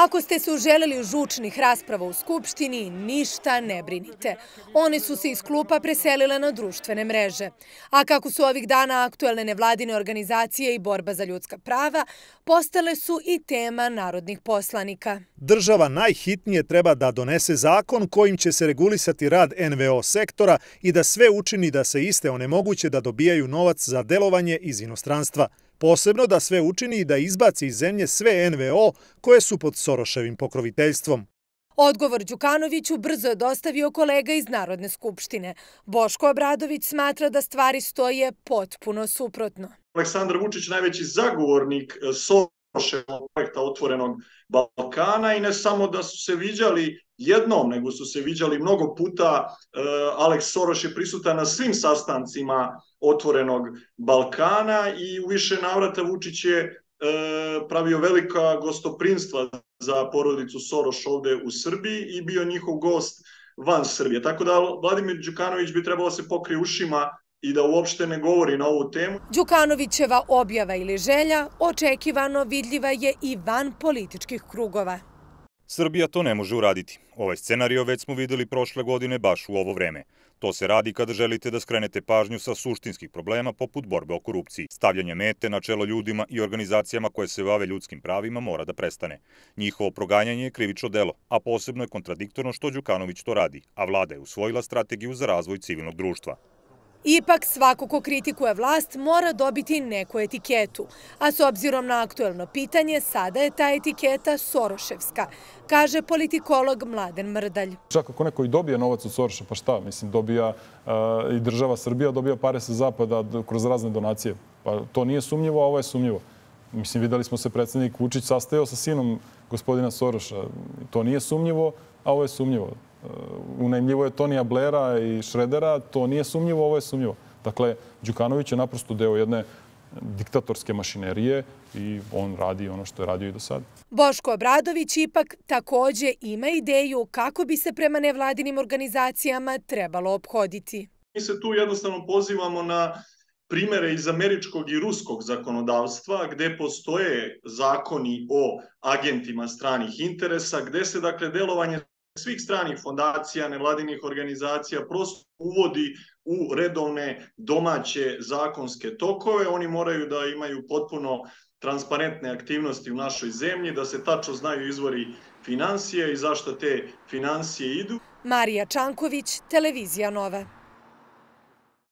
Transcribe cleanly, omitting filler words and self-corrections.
Ako ste se uželeli žučnih rasprava u Skupštini, ništa ne brinite. One su se iz klupa preselile na društvene mreže. A kako su ovih dana aktuelne nevladine organizacije i borba za ljudska prava, postale su i tema narodnih poslanika. Država najhitnije treba da donese zakon kojim će se regulisati rad NVO sektora i da sve učini da se iste onemoguće da dobijaju novac za delovanje iz inostranstva. Posebno da sve učini i da izbaci iz zemlje sve NVO koje su pod Soroševim pokroviteljstvom. Odgovor Đukanoviću brzo je dostavio kolega iz Narodne skupštine. Boško Obradović smatra da stvari stoje potpuno suprotno. Aleksandar Vučić najveći zagovornik Soroševog projekta Otvorenog Balkana i ne samo da su se viđali jednom, nego su se viđali mnogo puta. Aleks Soroš je prisutan na svim sastancima Otvorenog Balkana i u više navrata Vučić je pravio velika gostoprimstva za porodicu Soroš ovde u Srbiji i bio njihov gost van Srbije. Tako da Vladimir Đukanović bi trebalo se pokrije ušima i da uopšte ne govori na ovu temu. Đukanovićeva objava ili želja očekivano vidljiva je i van političkih krugova. Srbija to ne može uraditi. Ovaj scenario već smo videli prošle godine baš u ovo vreme. To se radi kada želite da skrenete pažnju sa suštinskih problema poput borbe o korupciji. Stavljanje mete na čelo ljudima i organizacijama koje se bave ljudskim pravima mora da prestane. Njihovo proganjanje je krivično delo, a posebno je kontradiktorno što Đukanović to radi, a vlada je usvojila strategiju za razvoj civilnog društva. Ipak svako ko kritikuje vlast mora dobiti neku etiketu, a s obzirom na aktuelno pitanje, sada je ta etiketa Soroševska, kaže politikolog Mladen Mrdalj. Čak ako neko i dobije novac od Soroša, pa šta? Mislim, dobija i država Srbija, dobija pare sa zapada kroz razne donacije. Pa to nije sumnjivo, a ovo je sumnjivo. Mislim, videli smo se predsjednik Vučić sastajao sa sinom gospodina Soroša. To nije sumnjivo, a ovo je sumnjivo. Unajmljivo je Tonija Blaira i Šredera, to nije sumnjivo, ovo je sumnjivo. Dakle, Đukanović je naprosto deo jedne diktatorske mašinerije i on radi ono što je radio i do sada. Boško Obradović ipak takođe ima ideju kako bi se prema nevladinim organizacijama trebalo ophoditi. Mi se tu jednostavno pozivamo na primere iz američkog i ruskog zakonodavstva gde postoje zakoni o agentima stranih interesa, gde se dakle delovanje svih stranih fondacija, nevladinih organizacija prosto uvodi u redovne domaće zakonske tokove. Oni moraju da imaju potpuno transparentne aktivnosti u našoj zemlji, da se tačno znaju izvori finansija i zašto te finansije idu. Marija Čanković, Televizija Nova.